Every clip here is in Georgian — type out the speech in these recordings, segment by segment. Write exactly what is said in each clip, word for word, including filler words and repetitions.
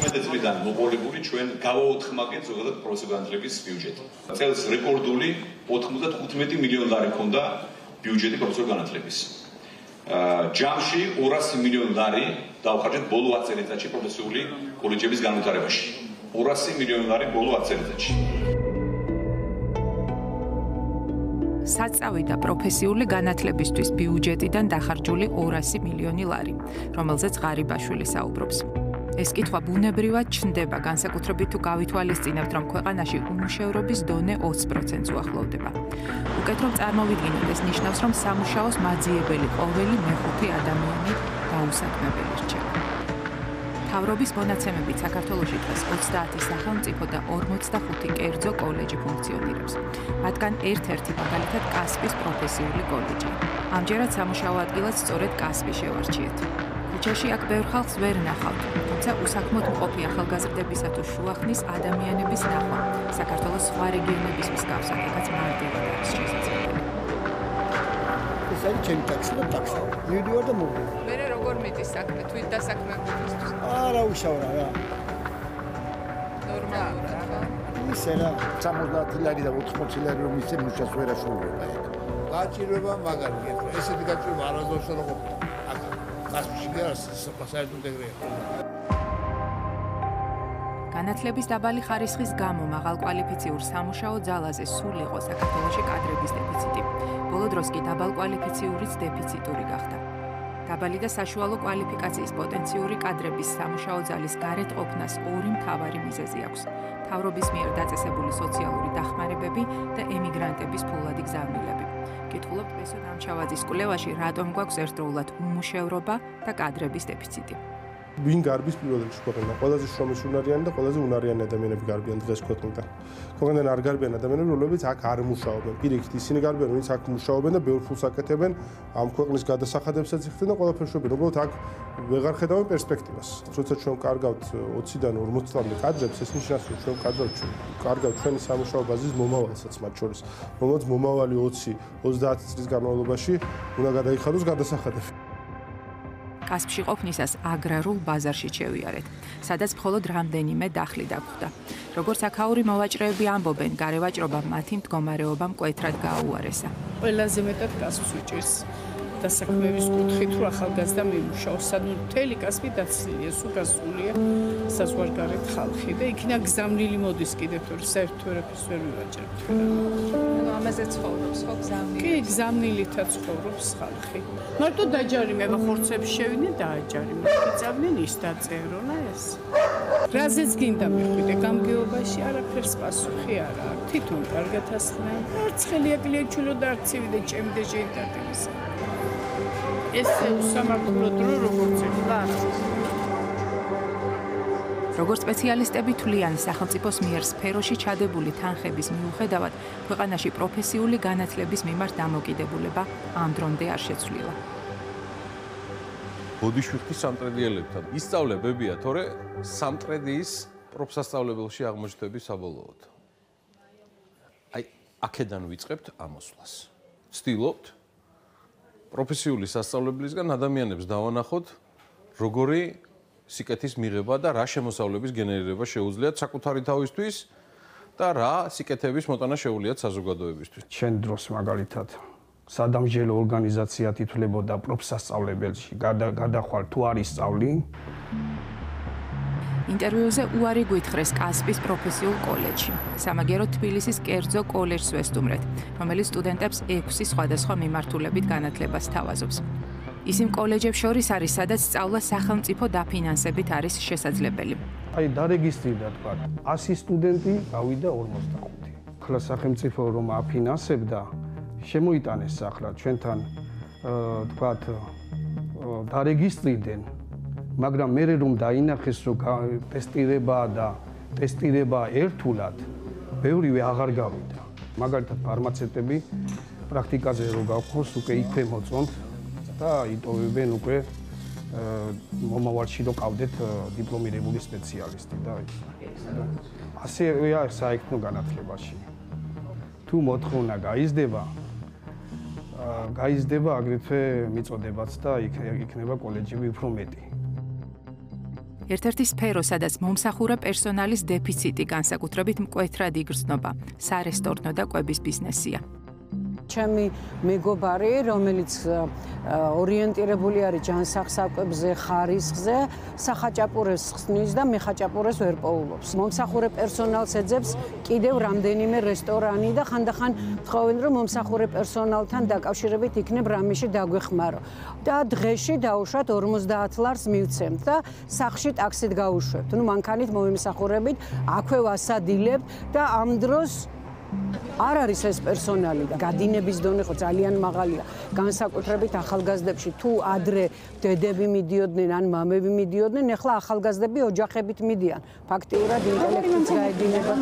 ათამდე წლიდან მოყოლებული ჩვენ გავაოთხმაგეთ ზოგადად პროფესიული განათლების ბიუჯეტი. წელს რეკორდული ოთხმოცდათხუთმეტი მილიონი ლარი ჰქონდა ბიუჯეტი პროფესიული განათლების. ჯამში ორასი მილიონი ლარი დავხარჯეთ ბოლო ათ წელიწადში პროფესიული კოლეჯების განვითარებაში. ორასი მილიონი ლარი ბოლო ათ წელიწადში. საწავი და პროფესიული განათლებისთვის ბიუჯეტიდან დახარჯული ორასი მილიონი ლარი, რომელზეც ღარიბაშვილი საუბრობს. ეს კითხვა ბუნებრივად ჩნდება, განსაკუთრებით თუ გავითვალისწინებთ, რომ ქვეყანაში უმუშევრობის დონე ოცი პროცენტს უახლოვდება. უკეთ რომ წარმოვიდგინოთ, ეს ნიშნავს, რომ სამუშაოს მაძიებელი ყოველი მეხუთე ადამიანი დაუსაქმებელი რჩება. მთავრობის მონაცემებით საქართველოში დღეს ოცდაათი სახელმწიფო და ორმოცდახუთი კერძო კოლეჯი ფუნქციონირებს. მათგან ერთ-ერთი მაგალითად კასპის პროფესიული კოლეჯია. ამჯერად სამუშაო ადგილად სწორედ კასპი შევარჩიეთ. ქუჩაში აქ ბევრ ხალხს ვერ ნახავთ, თუმცა უსაქმოდ მყოფი ახალგაზრდებისა თუ შუახნის ადამიანების ნახვა საქართველოს სხვა რეგიონების მსგავსად, რაც მარტივად არის შესაძლებელი. ეს არის ჩემი ტაქსი და ტაქსი. მივიდივარ და მოვიდივარ. მერე როგორ მიდის საქმე, თვით დასაქმებისთვის? არა უშავრა რა. ნორმალურად რა. ისე რა, სამოცდაათი ლარი და ოთხმოცი ლარი რომ ისე მუშას ვერ ასრულებდა ეგ. გაჭირვება მაგარია. ესეთი გაჭირვება არასდროს არ ყოფილა. აქ გასში გას საერთოდ ეგრეა. განათლების დაბალი ხარისხის გამო მაღალკვალიფიციურ სამუშაო ძალაზე სულ იყო საქართველოში კადრების დეფიციტი. ბოლო დროს კი დაბალკვალიფიციურიც დეფიციტური გახდა. დაბალი და საშუალო კვალიფიკაციის პოტენციური კადრების სამუშაო ძალის გარეთ ყოფნას ორი მთავარი მიზეზი აქვს. მთავრობის მიერ დაწესებული სოციალური დახმარებები და ემიგრანტების ფულადი გზავნილები. კითხულობთ ესო დამჩავაძის კვლევაში, რატომ გვაქვს ერთდროულად უმუშევრობა და კადრების დეფიციტი. ვინ გარბის პირველ რიგში ქვეყნიდან? ყველაზე შრომის უნარიანი და ყველაზე უნარიანი ადამიანები გარბიან დღეს ქვეყნიდან. ქვეყნიდან არ გარბიან ადამიანები, რომლებიც აქ არ მუშაობენ. პირიქით, ისინი გარბიან, ვინც აქ მუშაობენ და ბევრ ფულს აკეთებენ, ამ ქვეყნის გადასახადებსაც იხდენ და ყველაფერს შობენ. უბრალოდ აქ ვეღარ ხედავენ პერსპექტივას. როცა ჩვენ კარგავთ ოციდან ორმოცამდე კადრებს, ეს ნიშნავს, რომ ჩვენ კარგავთ კარგავთ ჩვენი სამუშაო ბაზის მომავალსაც მათ შორის. რომელსაც მომავალი ოცი ოცდაათი წლის განმავლობაში უნდა გადაიხადოს გადასახადები. კასპში ყოფნისას აგრარულ ბაზარში შევიარეთ, სადაც მხოლოდ რამდენიმე დახლი დაგვხვდა. როგორც აქაური მოვაჭრეები ამბობენ, გარევაჭრობა მათი მდგომარეობამ მკვეთრად გააუარესა. ყველაზე მეტად კასპს უჭირს დასაქმების კუთხით, თუ ახალგაზრდა მიიმუშაოს, სადღაც მთელი კასპი დაცლილია, სულ გასულია საზღვარგარეთ ხალხი და იქნა გზავნილი მოდის კიდევ, თორე საერთოდ ვერაფერს ვერ მივაჭრებთ. ანუ ამაზე ცხოვრობს, ხო, გზავნილი? კი, გზავნილითაც ცხოვრობს ხალხი. მარტო დაჯარიმება ხორცებში შევიდნენ, დააჯარიმე. გიწავნენ ის დაწერონა ეს. რაზეც გინდა მიხვიდე, გამგეობაში არაფერს პასუხი არ აქვს. თვითონ კარგად ასხნენ. არცხელი აკლიაჩულო და არცივი და ჩემი და შეიტარდებისა. ეს უსამართლო დრო როგორც ეხლა როგორც სპეციალისტები თვლიან, სახელმწიფოს მიერ სფეროში ჩადებული თანხების მიუხედავად, ქვეყანაში პროფესიული განათლების მიმართ დამოკიდებულება ამ დრომდე არ შეცვლილა. ბოდიშვიხტის სამტრედიელებთან ისწავლებებია, თორე სამტრედიის პროფსასწავლებელში აღმოჩნდები საბოლოოდ. აი, აქედან ვიწყებთ ამოსვლას. ვცდილობთ პროფესიული სასწავლებლისგან ადამიანებს დავანახოთ, როგორი სიკეთის მიღება და რა შემოსავლების გენერირება შეუძლიათ საკუთარი თავისთვის და რა სიკეთების მოტანა შეუძლიათ საზოგადოებისთვის. ჩვენ დროს მაგალითად სადამსჯელო ორგანიზაცია თითლებოდა პროფსასწავლებელში, გადახვალ თუ არის სწავლი. ინტერვიუზე უარი გვითხრეს კასპის პროფესიულ კოლეჯში. სამაგიეროდ თბილისის კერძო კოლეჯს ვესტუმრეთ, რომელიც სტუდენტებს ექვსი სხვადასხვა მიმართულებით განათლებას თავაზობს. ის იმ კოლეჯებს შორის არის, სადაც სწავლა სახელმწიფო დაფინანსებით არის შესაძლებელი. აი, დარეგისტრირდა თქვა, ასი სტუდენტი გავიდა ორმოცდახუთი. ახლა სახელმწიფო რომ აფინანსებდა, შემოიტანეს ახლა ჩვენთან თქვა დარეგისტრირდნენ, მაგრამ მე რომ დაინახეს რომ ტესტირება და ტესტირება ერთულად, ბევრივე აღარ გავიდა. მაგალითად ფარმაცევტები პრაქტიკაზე რო გავხოს, უკვე იქვე მოწონთ და იტოვებენ უკვე მომავალში რო ყავდეთ დიპლომირებული სპეციალისტი და ასეა საექნო განათლებაში. თუ მოთხოვნა გაიზრდება, გაიზრდება აგრეთვე მიწოდებაც და იქნება კოლეჯები უფრო მეტი. ერთ-ერთი სფერო, სადაც მომსახურე პერსონალის დეფიციტი განსაკუთრებით მკვეთრად იგრძნობა, სარესტორნო და კვების ბიზნესია. ჩემი მეგობარი, რომელიც ორიენტირებული არის ჯანსაღსაკვებზე, ხარისხზე, სახაჭაპურეს ხსნის და მეხაჭაპურეს ვერ პოულობს. მომსახურე პერსონალს ეძებს კიდევ რამდენიმე რესტორანი და ხანდახან თხოვენ, რომ მომსახურე პერსონალთან დაკავშირებით იქნებ რამეში დაგვეხმარო. და დღეში დაუშვათ ორმოცდაათ ლარს მივცემთ და სახლში ტაქსით გავუშვებთ. ნუ მანქანით მომიმსახურებით, აქვე ვასადილებთ და ამ დროს არ არის ეს პერსონალი და გადინების დონე ხო ძალიან მაღალია. განსაკუთრებით ახალგაზრდებში თუ ადრე დედები მიდიოდნენ ან მამები მიდიოდნენ, ეხლა ახალგაზრდები ოჯახებით მიდიან. ფაქტიურად ინტელექტიც გაედინება.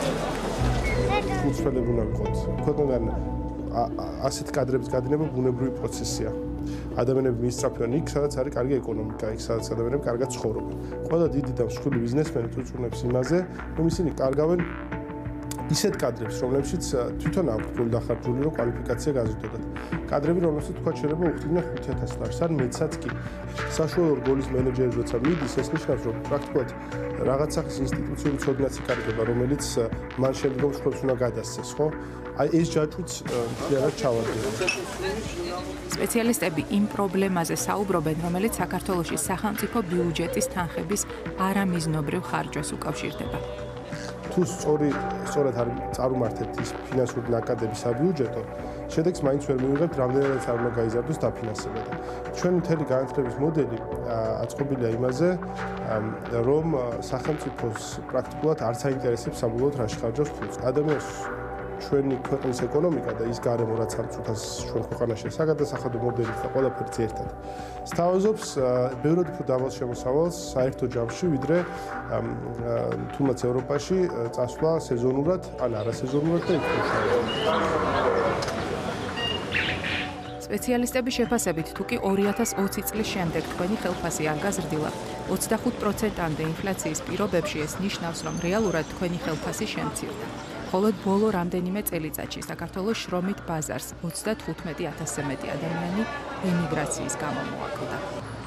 უცვლელები უნდა ვიყოთ. ქვეყნიდან ასეთ კადრების გადინება ბუნებრივი პროცესია. ადამიანები მისწრაფიან იქ, სადაც არის კარგი ეკონომიკა, იქ სადაც ადამიანები კარგად ცხოვრობენ. ყველა დიდი და მსხვილი ბიზნესმენი უწუნებს იმაზე, რომ ისინი კარგავენ ისეთ კადრებს, რომლებშიც თვითონ აქვთ ფული დახარჯული, რომ კვალიფიკაცია გაზრდოდათ. კადრები, რომლებსაც თქვა შეიძლება უხდიდნენ ხუთ ათას ლარს, ან მეცაც კი. საშუალო რგოლის მენეჯერი როცა მიდის, ეს ნიშნავს, რომ პრაქტიკულად რაღაც სახის ინსტიტუციური ცოდნაც იკარგება, რომელიც მან შემდგომ შეხებს უნდა გადასცეს, ხო? აი ეს ჯაჭვიც მთლიანად ჩავარდება. სპეციალისტები იმ პრობლემაზე საუბრობენ, რომელიც საქართველოში სახელმწიფო ბიუჯეტის თანხების არამიზნობრივ ხარჯვას უკავშირდება. თუ სწორი სწორად არ წარუმართებთ ის ფინანსური ნაკადები საბიუჯეტო, შედეგს მაინც ვერ მივიღებთ, რამდენადაც არ უნდა გაიზარდოს დაფინანსება და ჩვენი მთელი განათლების მოდელი აწყობილია იმაზე, რომ სახელმწიფოს პრაქტიკულად არ საინტერესებს საბოლოოდ რა შეხარჯავს ფულს. ადამიანს ჩვენი ქვეყნის ეკონომიკა და ის გარემო რაც ამ წუთას ჩვენ ქვეყანაში საგადასახადო მოდელით და ყველაფერს ერთად სთავაზობს ბევრად უფრო დაბალ შემოსავალს საერთო ჯამში, ვიდრე თუნდაც ევროპაში წასვლა სეზონურად, ან არასეზონურად და სპეციალისტების შეფასებით, თუ კი ორი ათას ოცი წლის შემდეგ თქვენი ხელფასი არ გაზრდილა, ოცდახუთ პროცენტამდე ინფლაციის პირობებში ეს ნიშნავს, რომ რეალურად თქვენი ხელფასი შემცირდა. მხოლოდ ბოლო რამდენიმე წელიწადში საქართველოს შრომით ბაზარს ოცდათხუთმეტი ათასზე მეტი ადამიანი ემიგრაციის გამო მოაკლდა.